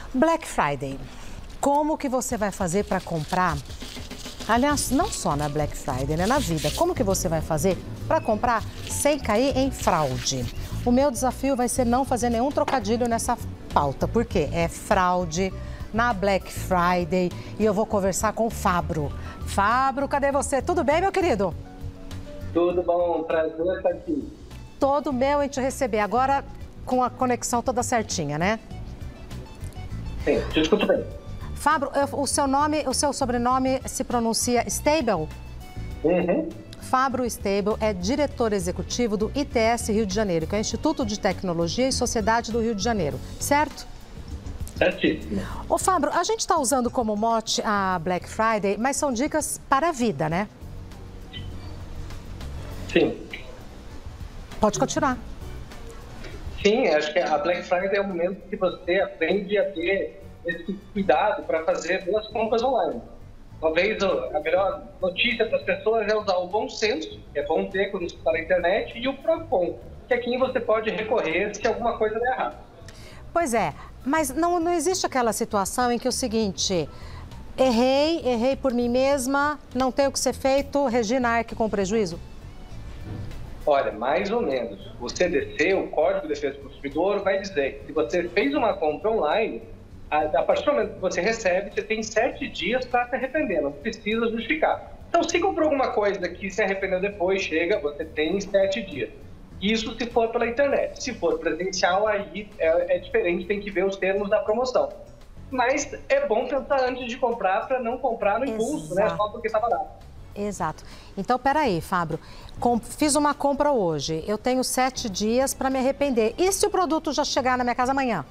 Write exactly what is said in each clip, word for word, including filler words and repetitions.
Black Friday. Como que você vai fazer para comprar? Aliás, não só na Black Friday, né? Na vida. Como que você vai fazer para comprar sem cair em fraude? O meu desafio vai ser não fazer nenhum trocadilho nessa pauta. Por quê? É fraude na Black Friday e eu vou conversar com o Fabro. Fabro, cadê você? Tudo bem, meu querido? Tudo bom, prazer estar aqui. Todo meu em te receber. Agora com a conexão toda certinha, né? Sim, te escuto bem. Fabro, o seu nome, o seu sobrenome se pronuncia Stable? Uhum. Fabro Stable é diretor executivo do I T S Rio de Janeiro, que é o Instituto de Tecnologia e Sociedade do Rio de Janeiro, certo? Certíssimo. Ô Fabro, a gente está usando como mote a Black Friday, mas são dicas para a vida, né? Sim. Pode continuar. Sim, acho que a Black Friday é o momento que você aprende a ter esse cuidado para fazer boas compras online. Talvez a melhor notícia para as pessoas é usar o bom senso, que é bom ter quando você está na internet, e o Procon, que é quem você pode recorrer se alguma coisa der errado. Pois é, mas não, não existe aquela situação em que é o seguinte, errei, errei por mim mesma, não tem o que ser feito, Regina arque com prejuízo? Olha, mais ou menos. O C D C, o Código de Defesa do Consumidor, vai dizer que se você fez uma compra online, a partir do momento que você recebe, você tem sete dias para se arrepender, não precisa justificar. Então, se comprou alguma coisa que se arrependeu depois, chega, você tem sete dias. Isso se for pela internet. Se for presencial, aí é, é diferente, tem que ver os termos da promoção. Mas é bom pensar antes de comprar para não comprar no impulso, né? Só porque está barato. Exato. Então, peraí, Fabro, Com, fiz uma compra hoje, eu tenho sete dias para me arrepender. E se o produto já chegar na minha casa amanhã?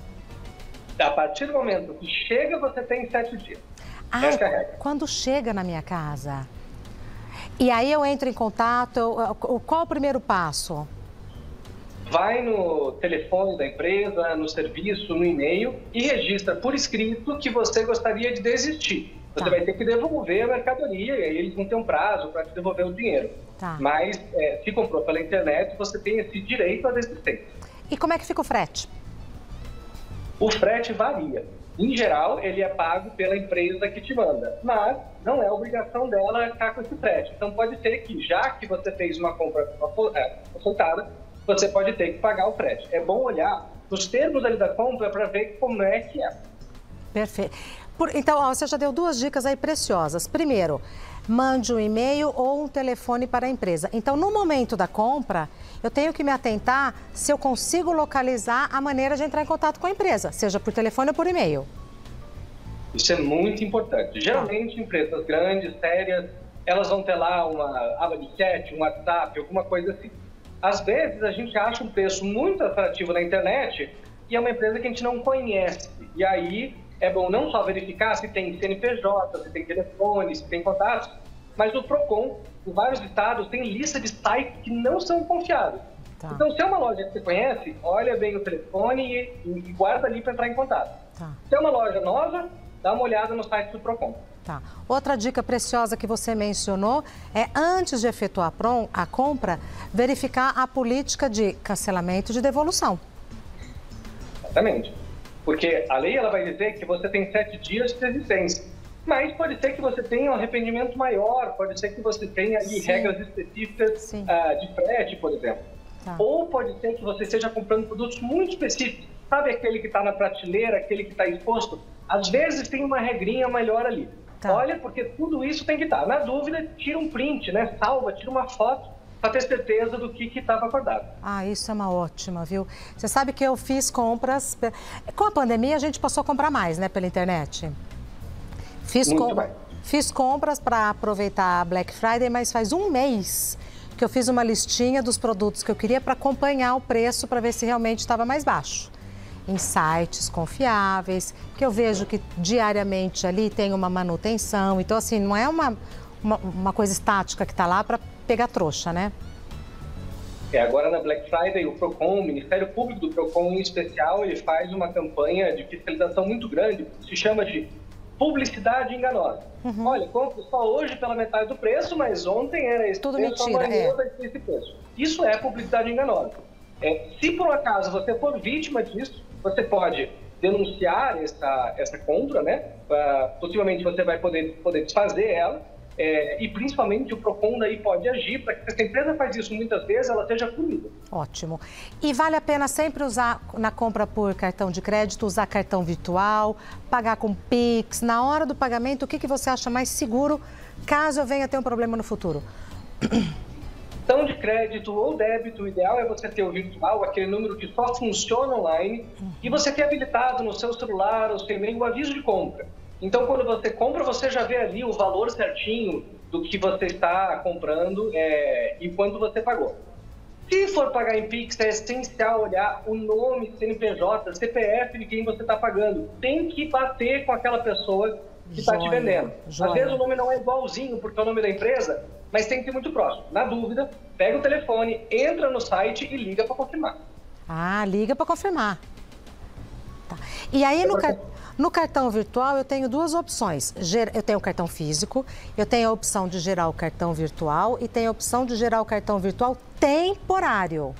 A partir do momento que chega, você tem sete dias. Ah, Essa é a regra. Quando chega na minha casa. E aí eu entro em contato, eu, qual o primeiro passo? Vai no telefone da empresa, no serviço, no e-mail e registra por escrito que você gostaria de desistir. Você tá. vai ter que devolver a mercadoria e aí eles vão ter um prazo para te devolver o dinheiro. Tá. Mas é, se comprou pela internet, você tem esse direito à desistência. E como é que fica o frete? O frete varia. Em geral, ele é pago pela empresa que te manda, mas não é obrigação dela ficar com esse frete. Então, pode ser que, já que você fez uma compra consultada, você pode ter que pagar o frete. É bom olhar os termos ali da compra para ver como é que é. Perfeito. Por, então, ó, você já deu duas dicas aí preciosas. Primeiro, mande um e-mail ou um telefone para a empresa. Então, no momento da compra, eu tenho que me atentar se eu consigo localizar a maneira de entrar em contato com a empresa, seja por telefone ou por e-mail. Isso é muito importante. Geralmente, empresas grandes, sérias, elas vão ter lá uma aba de chat, um WhatsApp, alguma coisa assim. Às vezes, a gente acha um preço muito atrativo na internet e é uma empresa que a gente não conhece. E aí, é bom não só verificar se tem C N P J, se tem telefone, se tem contatos, mas o Procon, em vários estados, tem lista de sites que não são confiáveis. Tá. Então, se é uma loja que você conhece, olha bem o telefone e, e guarda ali para entrar em contato. Tá. Se é uma loja nova, dá uma olhada no site do Procon. Tá. Outra dica preciosa que você mencionou é, antes de efetuar a compra, verificar a política de cancelamento e de devolução. Exatamente. Porque a lei ela vai dizer que você tem sete dias de resistência. Mas pode ser que você tenha um arrependimento maior, pode ser que você tenha ali Sim. regras específicas uh, de frete, por exemplo. Tá. Ou pode ser que você esteja comprando produtos muito específicos. Sabe aquele que está na prateleira, aquele que está exposto? Às vezes tem uma regrinha melhor ali. Tá. Olha, porque tudo isso tem que estar. Na dúvida, tira um print, né? Salva, tira uma foto para ter certeza do que estava acordado. Ah, isso é uma ótima, viu? Você sabe que eu fiz compras... Com a pandemia, a gente passou a comprar mais, né, pela internet. Fiz, com... fiz compras para aproveitar a Black Friday, mas faz um mês que eu fiz uma listinha dos produtos que eu queria para acompanhar o preço, para ver se realmente estava mais baixo. Em sites confiáveis, que eu vejo que diariamente ali tem uma manutenção. Então, assim, não é uma, uma, uma coisa estática que está lá para pegar trouxa, né? É, agora na Black Friday, o Procon, o Ministério Público do Procon em especial, ele faz uma campanha de fiscalização muito grande, se chama de publicidade enganosa. Uhum. Olha, compro só hoje pela metade do preço, mas ontem era esse Tudo preço, mentira, amanhã é. vai ser esse preço. Isso é publicidade enganosa. É, se por um acaso você for vítima disso, você pode denunciar essa, essa compra, né? Uh, possivelmente você vai poder, poder desfazer ela, é, e principalmente o PROCON daí pode agir para que, se a empresa faz isso muitas vezes, ela seja punida. Ótimo. E vale a pena sempre usar, na compra por cartão de crédito, usar cartão virtual, pagar com Pix? Na hora do pagamento, o que, que você acha mais seguro caso eu venha ter um problema no futuro? Cartão de crédito ou débito, o ideal é você ter o virtual, aquele número que só funciona online, uhum. e você ter habilitado no seu celular, ou seu e-mail, o aviso de compra. Então, quando você compra, você já vê ali o valor certinho do que você está comprando é, e quanto você pagou. Se for pagar em Pix, é essencial olhar o nome, C N P J, C P F de quem você está pagando. Tem que bater com aquela pessoa que está te vendendo. Joia. Às vezes o nome não é igualzinho, porque é o nome da empresa, mas tem que ser muito próximo. Na dúvida, pega o telefone, entra no site e liga para confirmar. Ah, liga para confirmar. Tá. E aí, no, car... no cartão virtual, eu tenho duas opções. Eu tenho o cartão físico, eu tenho a opção de gerar o cartão virtual e tenho a opção de gerar o cartão virtual temporário.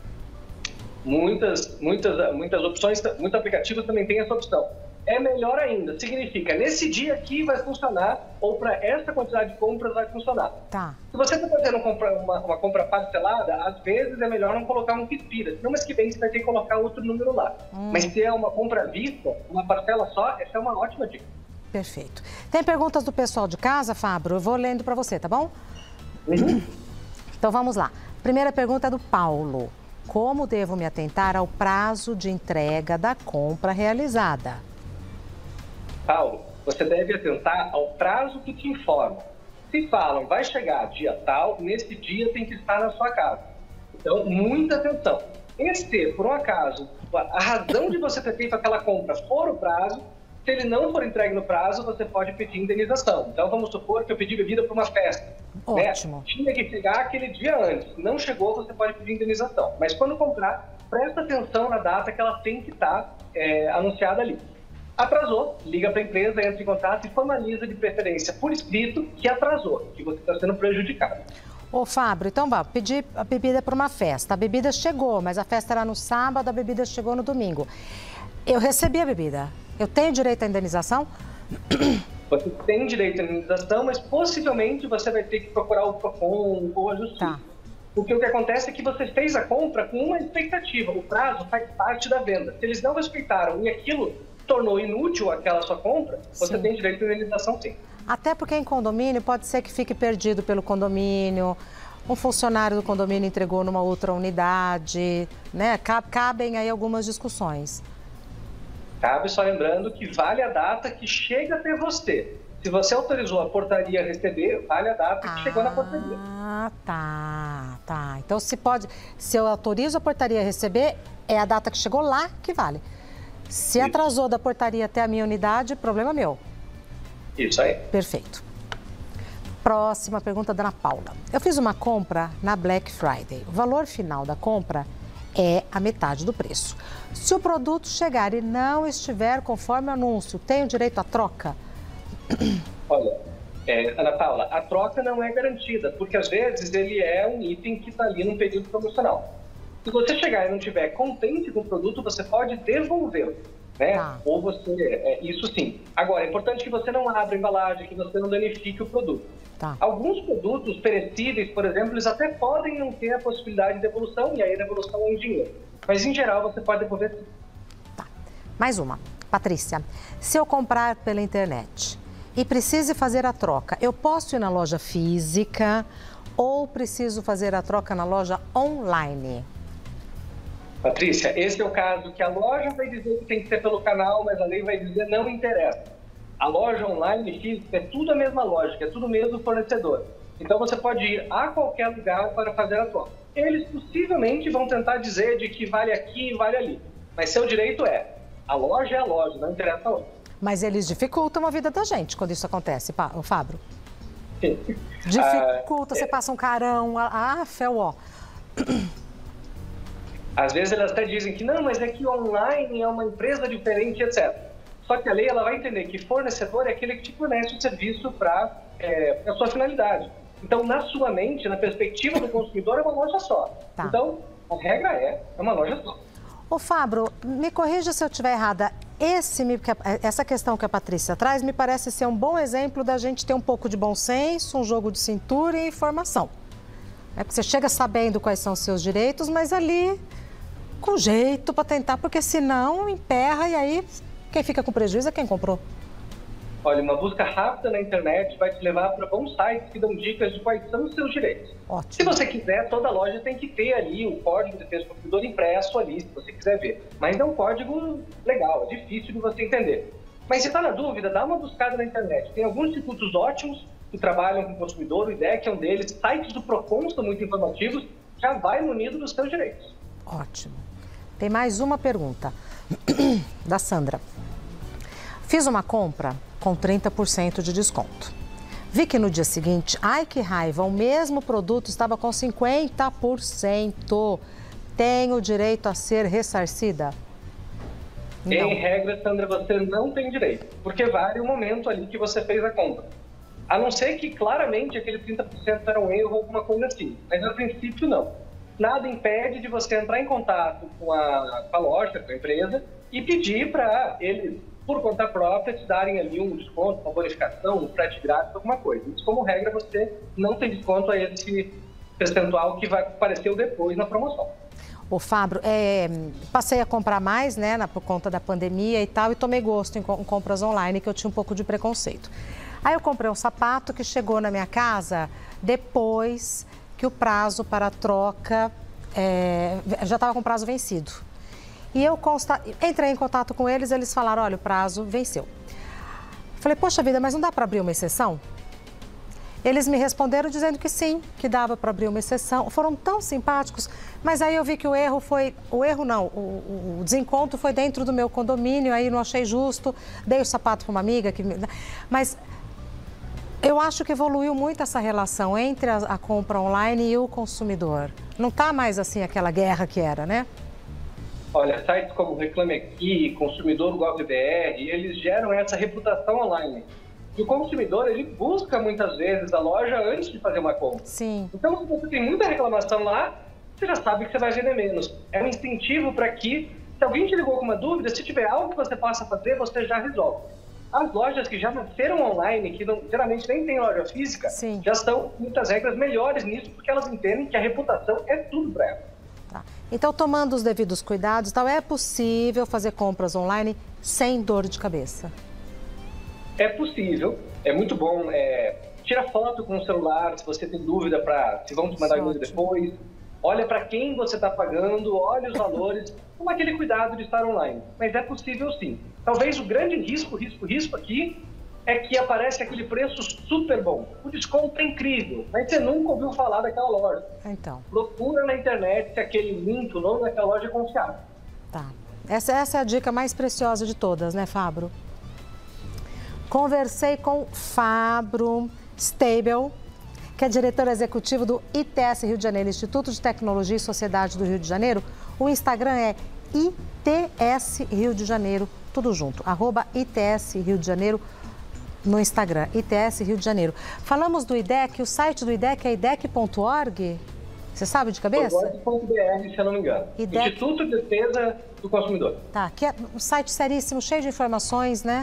Muitas, muitas, muitas opções, muitos aplicativos também têm essa opção. É melhor ainda, significa, nesse dia aqui vai funcionar, ou para essa quantidade de compras vai funcionar. Tá. Se você está fazendo uma, uma compra parcelada, às vezes é melhor não colocar um Pispira, senão mês que vem você vai ter que colocar outro número lá. Hum. Mas se é uma compra vista, uma parcela só, essa é uma ótima dica. Perfeito. Tem perguntas do pessoal de casa, Fábio? Eu vou lendo para você, tá bom? Uhum. Então vamos lá. Primeira pergunta é do Paulo. Como devo me atentar ao prazo de entrega da compra realizada? Paulo, você deve atentar ao prazo que te informam. Se falam, vai chegar dia tal, nesse dia tem que estar na sua casa. Então, muita atenção. E se, por um acaso, a razão de você ter feito aquela compra for o prazo, se ele não for entregue no prazo, você pode pedir indenização. Então, vamos supor que eu pedi bebida para uma festa. Ótimo. Né? Tinha que chegar aquele dia antes. Não chegou, você pode pedir indenização. Mas quando comprar, presta atenção na data que ela tem que estar é, anunciada ali. Atrasou, liga para a empresa, entra em contato e formaliza de preferência por escrito que atrasou, que você está sendo prejudicado. Ô, Fábio, então vá, pedir a bebida para uma festa. A bebida chegou, mas a festa era no sábado, a bebida chegou no domingo. Eu recebi a bebida. Eu tenho direito à indenização? Você tem direito à indenização, mas possivelmente você vai ter que procurar o PROCON ou a justiça. Tá. Porque o que acontece é que você fez a compra com uma expectativa. O prazo faz parte da venda. Se eles não respeitaram e aquilo tornou inútil aquela sua compra, você sim. tem direito à indenização, sim. Até porque em condomínio pode ser que fique perdido pelo condomínio, um funcionário do condomínio entregou numa outra unidade, né? Cabem aí algumas discussões. Cabe, só lembrando que vale a data que chega até você. Se você autorizou a portaria a receber, vale a data que ah, chegou na portaria. Ah, tá, tá. Então, se pode, se eu autorizo a portaria a receber, é a data que chegou lá que vale. Se atrasou da portaria até a minha unidade, problema meu. Isso aí. Perfeito. Próxima pergunta da Ana Paula. Eu fiz uma compra na Black Friday. O valor final da compra é a metade do preço. Se o produto chegar e não estiver conforme o anúncio, tenho direito à troca? Olha, é, Ana Paula, a troca não é garantida, porque às vezes ele é um item que está ali num período promocional. Se você chegar e não estiver contente com o produto, você pode devolvê-lo, né? Ah. Ou você, é, isso sim. Agora, é importante que você não abra a embalagem, que você não danifique o produto. Tá. Alguns produtos perecíveis, por exemplo, eles até podem não ter a possibilidade de devolução, e aí a devolução é em dinheiro. Mas, em geral, você pode devolver sim. Tá. Mais uma. Patrícia, se eu comprar pela internet e precise fazer a troca, eu posso ir na loja física ou preciso fazer a troca na loja online? Patrícia, esse é o caso que a loja vai dizer que tem que ser pelo canal, mas a lei vai dizer não interessa. A loja online e física é tudo a mesma lógica, é tudo o mesmo fornecedor. Então você pode ir a qualquer lugar para fazer a troca. Eles possivelmente vão tentar dizer de que vale aqui e vale ali. Mas seu direito é, a loja é a loja, não interessa a loja. Mas eles dificultam a vida da gente quando isso acontece, o Fábio. Sim. Dificulta, ah, você é... passa um carão, ah, fel, ó. Às vezes elas até dizem que não, mas é que online é uma empresa diferente, etcétera. Só que a lei ela vai entender que fornecedor é aquele que te fornece o serviço para é, a sua finalidade. Então, na sua mente, na perspectiva do consumidor, é uma loja só. Tá. Então, a regra é, é uma loja só. Ô, Fábio, me corrija se eu estiver errada. Esse, essa questão que a Patrícia traz me parece ser um bom exemplo da gente ter um pouco de bom senso, um jogo de cintura e informação. É porque você chega sabendo quais são os seus direitos, mas ali com jeito para tentar, porque senão emperra e aí quem fica com prejuízo é quem comprou. Olha, uma busca rápida na internet vai te levar para bons sites que dão dicas de quais são os seus direitos. Ótimo. Se você quiser, toda loja tem que ter ali o Código de Defesa do Consumidor impresso ali, se você quiser ver. Mas é um código legal, é difícil de você entender. Mas se está na dúvida, dá uma buscada na internet. Tem alguns institutos ótimos que trabalham com o consumidor, o I D E C é um deles, sites do Procon são muito informativos, já vai munido dos seus direitos. Ótimo. Tem mais uma pergunta da Sandra. Fiz uma compra com trinta por cento de desconto. Vi que no dia seguinte, ai que raiva, o mesmo produto estava com cinquenta por cento. Tenho direito a ser ressarcida? Não. Em regra, Sandra, você não tem direito, porque vale o momento ali que você fez a compra. A não ser que claramente aquele trinta por cento era um erro ou alguma coisa assim, mas a princípio não. Nada impede de você entrar em contato com a, com a loja, com a empresa e pedir para eles, por conta própria, te darem ali um desconto, uma bonificação, um frete grátis, alguma coisa. Isso, como regra, você não tem desconto a esse percentual que vai aparecer depois na promoção. Ô, Fábio, é, passei a comprar mais, né, na, por conta da pandemia e tal, e tomei gosto em, em compras online, que eu tinha um pouco de preconceito. Aí eu comprei um sapato que chegou na minha casa depois que o prazo para a troca é, já estava com o prazo vencido. E eu consta... entrei em contato com eles, eles falaram, olha, o prazo venceu. Falei, poxa vida, mas não dá para abrir uma exceção? Eles me responderam dizendo que sim, que dava para abrir uma exceção. Foram tão simpáticos, mas aí eu vi que o erro foi... O erro não, o, o desencontro foi dentro do meu condomínio, aí não achei justo, dei o sapato para uma amiga. Que... Mas eu acho que evoluiu muito essa relação entre a, a compra online e o consumidor. Não está mais assim aquela guerra que era, né? Olha, sites como Reclame Aqui, Consumidor Gov B R, eles geram essa reputação online. E o consumidor, ele busca muitas vezes a loja antes de fazer uma compra. Sim. Então, se você tem muita reclamação lá, você já sabe que você vai vender menos. É um incentivo para que, se alguém te ligou com uma dúvida, se tiver algo que você possa fazer, você já resolve. As lojas que já nasceram online, que não, geralmente nem tem loja física, Sim. já são muitas regras melhores nisso, porque elas entendem que a reputação é tudo para elas. Tá. Então, tomando os devidos cuidados, então, é possível fazer compras online sem dor de cabeça? É possível, é muito bom. É, tira foto com o celular, se você tem dúvida para se vão te mandar ajuda depois. Olha para quem você está pagando, olha os valores, com aquele cuidado de estar online. Mas é possível sim. Talvez o grande risco, risco, risco aqui é que aparece aquele preço super bom. O desconto é incrível, mas você nunca ouviu falar daquela loja. Então. Procura na internet se aquele link, o nome daquela loja é confiável. Tá. Essa, essa é a dica mais preciosa de todas, né, Fábio? Conversei com Fábio Stabel, que é diretor executivo do I T S Rio de Janeiro, Instituto de Tecnologia e Sociedade do Rio de Janeiro. O Instagram é I T S Rio de Janeiro, tudo junto, arroba I T S Rio de Janeiro no Instagram, I T S Rio de Janeiro. Falamos do I D E C, o site do I D E C é I D E C ponto org? Você sabe de cabeça? org ponto B R, se eu não me engano. I D E C... Instituto de Defesa do Consumidor. Tá, que é um site seríssimo, cheio de informações, né?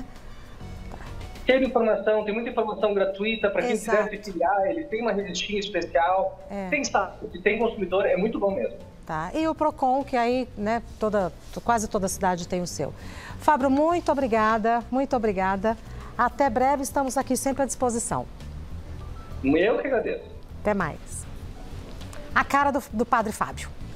Tem informação, tem muita informação gratuita para quem quiser se filiar, ele tem uma revistinha especial, é. tem status, tem consumidor, é muito bom mesmo. Tá, e o Procon, que aí, né, toda, quase toda cidade tem o seu. Fábio, muito obrigada, muito obrigada. Até breve, estamos aqui sempre à disposição. Eu que agradeço. Até mais. A cara do, do Padre Fábio.